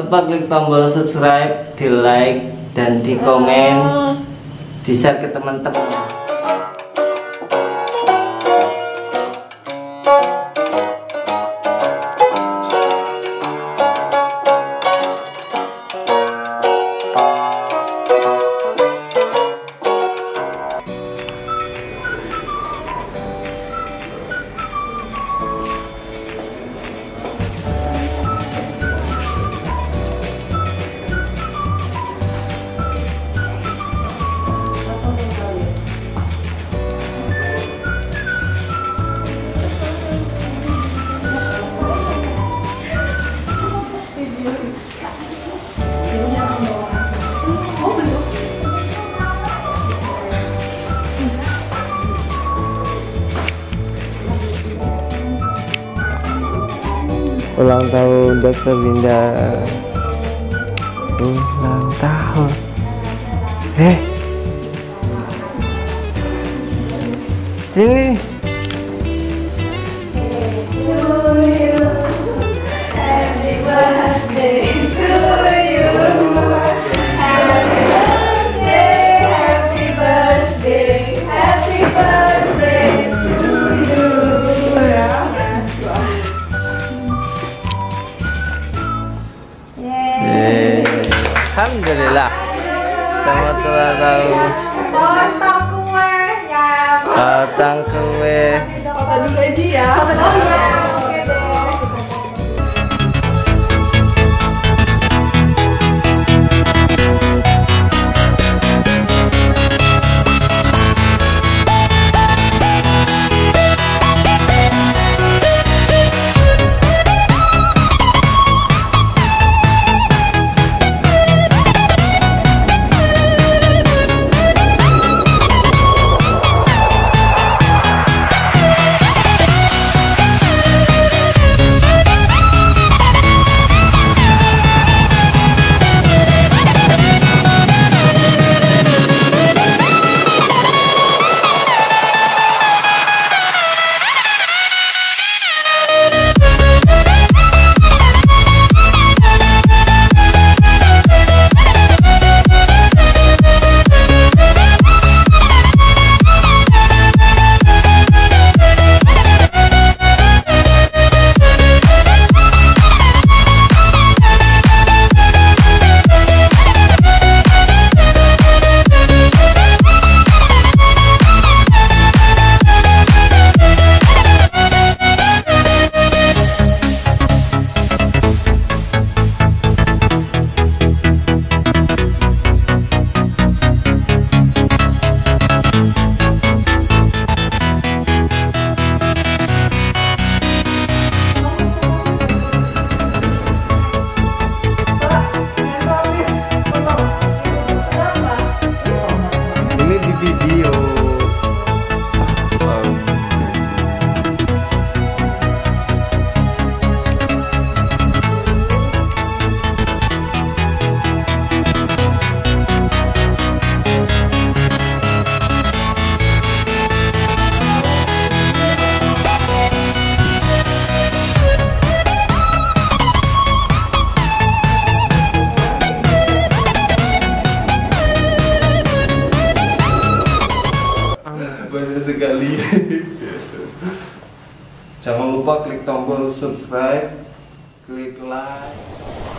lupa klik tombol subscribe, di like, dan di komen, di share ke teman-teman. Ulang tahun Dokter Linda, ulang tahun. Ini Happy birthday to you. Happy birthday, happy birthday to you. Alhamdulillah. Selamat ulang tahun. Potong kuenya. Potong kue. Foto dulu aja ya. Oh iya. Oke deh. Ini di video. Banyak sekali. Jangan lupa klik tombol subscribe, klik like.